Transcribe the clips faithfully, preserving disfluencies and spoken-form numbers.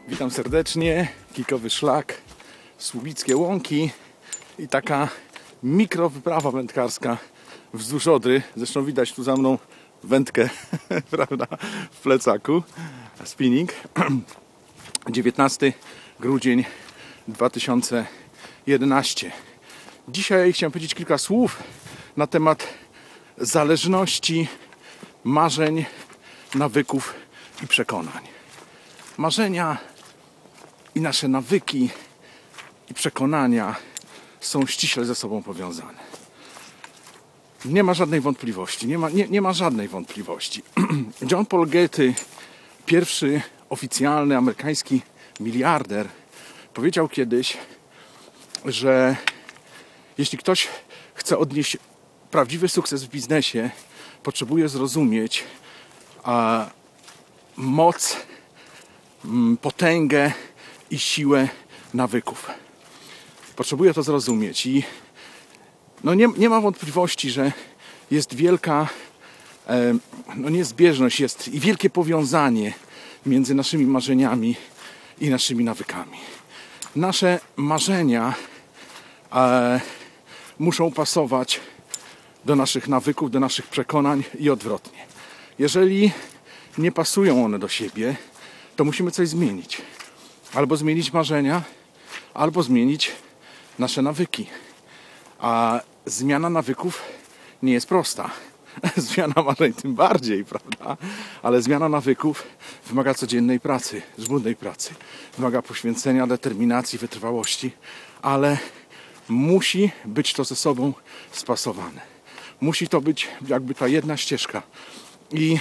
Witam serdecznie, Kikowy Szlak, Słubickie Łąki i taka mikrowyprawa wędkarska wzdłuż Odry. Zresztą widać tu za mną wędkę, prawda, w plecaku. Spinning. dziewiętnasty grudzień dwa tysiące jedenasty. Dzisiaj chciałem powiedzieć kilka słów na temat zależności, marzeń, nawyków i przekonań. Marzenia i nasze nawyki i przekonania są ściśle ze sobą powiązane. Nie ma żadnej wątpliwości, nie ma, nie, nie ma żadnej wątpliwości. John Paul Getty, pierwszy oficjalny amerykański miliarder, powiedział kiedyś, że jeśli ktoś chce odnieść prawdziwy sukces w biznesie, potrzebuje zrozumieć a, moc, m, potęgę i siłę nawyków. Potrzebuje to zrozumieć i no nie, nie ma wątpliwości, że jest wielka e, no niezbieżność, jest i wielkie powiązanie między naszymi marzeniami i naszymi nawykami. Nasze marzenia e, muszą pasować do naszych nawyków, do naszych przekonań i odwrotnie. Jeżeli nie pasują one do siebie, to musimy coś zmienić. Albo zmienić marzenia, albo zmienić nasze nawyki. A zmiana nawyków nie jest prosta. Zmiana marzeń tym bardziej, prawda? Ale zmiana nawyków wymaga codziennej pracy, żmudnej pracy. Wymaga poświęcenia, determinacji, wytrwałości, ale musi być to ze sobą spasowane. Musi to być jakby ta jedna ścieżka. I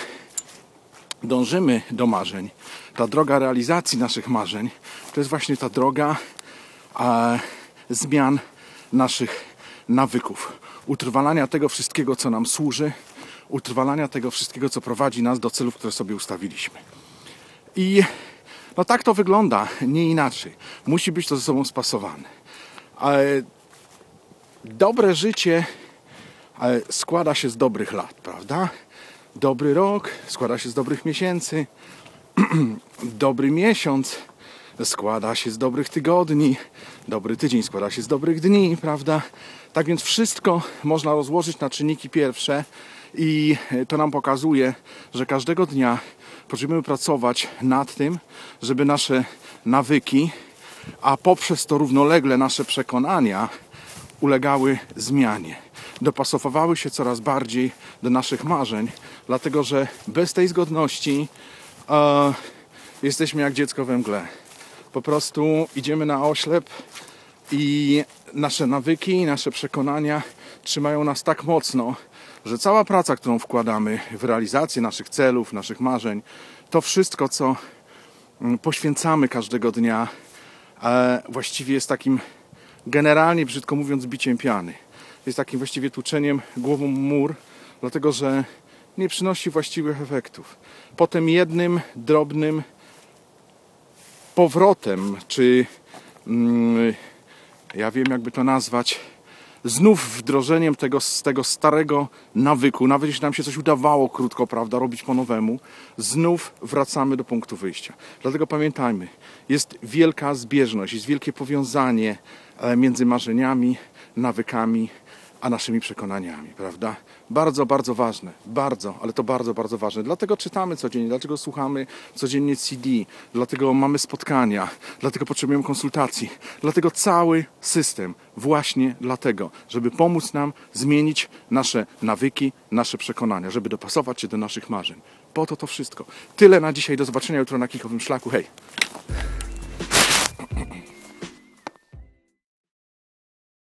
dążymy do marzeń. Ta droga realizacji naszych marzeń to jest właśnie ta droga e, zmian naszych nawyków. Utrwalania tego wszystkiego, co nam służy. Utrwalania tego wszystkiego, co prowadzi nas do celów, które sobie ustawiliśmy. I no tak to wygląda, nie inaczej. Musi być to ze sobą spasowane. E, dobre życie e, składa się z dobrych lat, prawda? Dobry rok składa się z dobrych miesięcy. Dobry miesiąc składa się z dobrych tygodni. Dobry tydzień składa się z dobrych dni, prawda? Tak więc wszystko można rozłożyć na czynniki pierwsze i to nam pokazuje, że każdego dnia potrzebujemy pracować nad tym, żeby nasze nawyki, a poprzez to równolegle nasze przekonania ulegały zmianie. Dopasowywały się coraz bardziej do naszych marzeń, dlatego że bez tej zgodności e, jesteśmy jak dziecko we mgle. Po prostu idziemy na oślep i nasze nawyki, nasze przekonania trzymają nas tak mocno, że cała praca, którą wkładamy w realizację naszych celów, naszych marzeń, to wszystko, co poświęcamy każdego dnia, e, właściwie jest takim, generalnie brzydko mówiąc, biciem piany. Jest takim właściwie tłuczeniem głową mur, dlatego że nie przynosi właściwych efektów. Potem jednym drobnym powrotem, czy mm, ja wiem, jakby to nazwać, znów wdrożeniem tego, tego starego nawyku, nawet jeśli nam się coś udawało krótko, prawda, robić po nowemu, znów wracamy do punktu wyjścia. Dlatego pamiętajmy, jest wielka zbieżność, jest wielkie powiązanie między marzeniami, nawykami, a naszymi przekonaniami, prawda? Bardzo, bardzo ważne. Bardzo, ale to bardzo, bardzo ważne. Dlatego czytamy codziennie, dlatego słuchamy codziennie C D, dlatego mamy spotkania, dlatego potrzebujemy konsultacji, dlatego cały system właśnie dlatego, żeby pomóc nam zmienić nasze nawyki, nasze przekonania, żeby dopasować się do naszych marzeń. Po to to wszystko. Tyle na dzisiaj. Do zobaczenia jutro na Kikowym Szlaku. Hej!